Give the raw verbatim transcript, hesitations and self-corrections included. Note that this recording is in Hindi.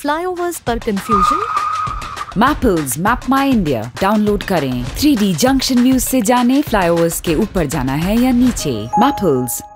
फ्लाईओवर्स पर confusion? Mappls map my India download करें। थ्री डी जंक्शन व्यू से जाने फ्लाईओवर्स के ऊपर जाना है या नीचे। मैपल्स।